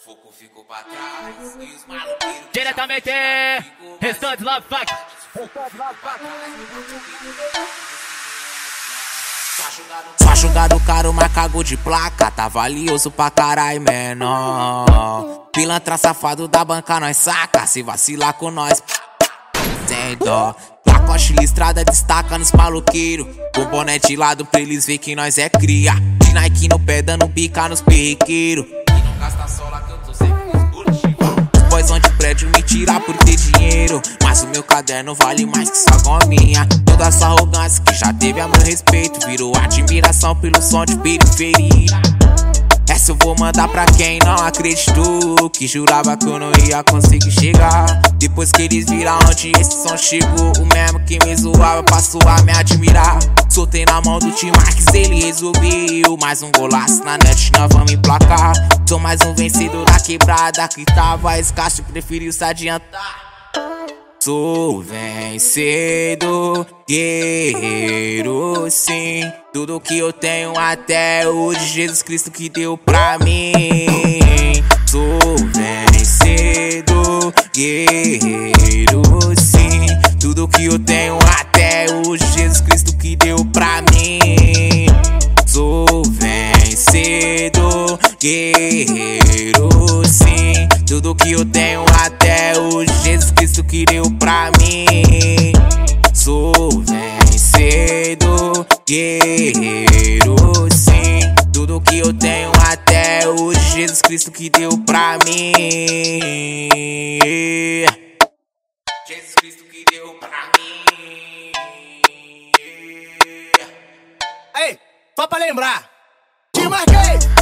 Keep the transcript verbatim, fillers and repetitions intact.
foco ficou pra trás e os maluqueiros diretamente, restante Love Fuck. Só jogado caro, mas cagou de placa. Tá valioso pra caralho, menor. Pilantra safado da banca, nós saca. Se vacilar com nós, sem dó. Lacoste listrada destaca nos maloqueiros. Com boné de lado pra eles ver que nós é cria. De Nike no pé dando bica nos perrequeiros. E não gasta sola que eu tô sempre nos curtidos. Os boys vão de prédio me tirar por ter dinheiro, mas o meu caderno vale mais que sua gominha. Toda essa arrogância que já teve a meu respeito virou admiração pelo som de periferia. Essa eu vou mandar pra quem não acreditou, que jurava que eu não ia conseguir chegar. Depois que eles viram onde esse som chegou, o mesmo que me zoava passou a me admirar. Soltei na mão do T-Max, ele resolveu. Mais um golaço na net, nós vamos emplacar. Sou mais um vencedor da quebrada que tava escasso e preferiu se adiantar. Sou vencedor, guerreiro, sim. Tudo que eu tenho até hoje, Jesus Cristo que deu pra mim. Sou vencedor, guerreiro, sim. Tudo que eu tenho até hoje, Jesus Cristo que deu pra mim. Sou vencedor, guerreiro, sim. Tudo que eu tenho até hoje, Jesus Cristo que deu pra mim. Sou vencedor, guerreiro, sim. Tudo que eu tenho até hoje, Jesus Cristo que deu pra mim. Jesus Cristo que deu pra mim. Ei, só pra lembrar, te marquei.